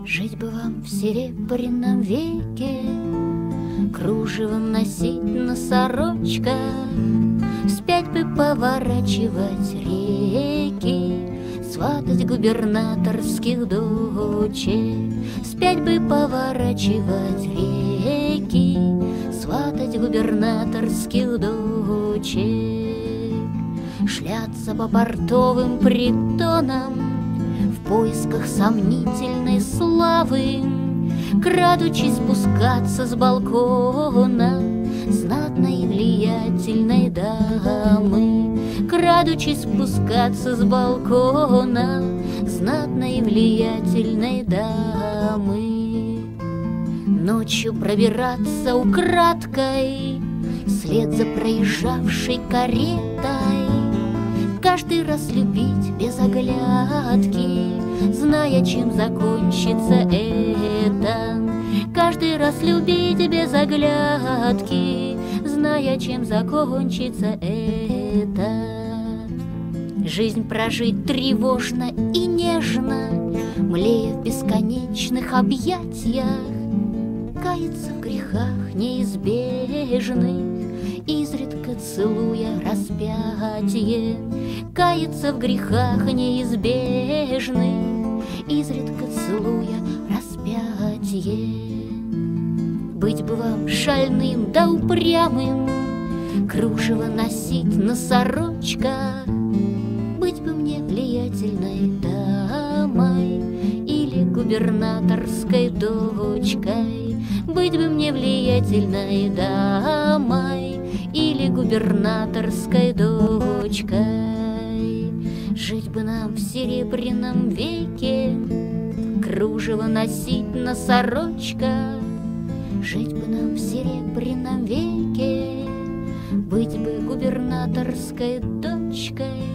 Жить бы вам в серебряном веке, кружевом носить носорочка, вспять бы поворачивать реки, сватать губернаторских дочек. Вспять бы поворачивать реки, сватать губернаторских дочек. Шляться по портовым притонам в поисках сомнительной славы, крадучись спускаться с балкона знатной и влиятельной дамы. Крадучись спускаться с балкона знатной и влиятельной дамы. Ночью пробираться украдкой вслед за проезжавшей каретой, каждый раз любить без оглядки, зная, чем закончится это. Каждый раз любить без оглядки, зная, чем закончится это. Жизнь прожить тревожно и нежно, млея в бесконечных объятиях, каяться в грехах неизбежных, изредка целуя распятие. Каяться в грехах неизбежных, изредка целуя распятие. Быть бы вам шальным да упрямым, кружево носить носорочка, быть бы мне влиятельной дамой или губернаторской дочкой. Быть бы мне влиятельной дамой или губернаторской дочкой. Жить бы нам в серебряном веке, кружево носить носорочка. Жить бы нам в серебряном веке, быть бы губернаторской дочкой.